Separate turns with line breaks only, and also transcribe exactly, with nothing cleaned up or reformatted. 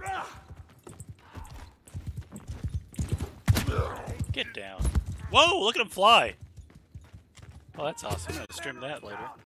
Get down. Whoa, look at him fly. Oh, that's awesome. I'm going to stream that later.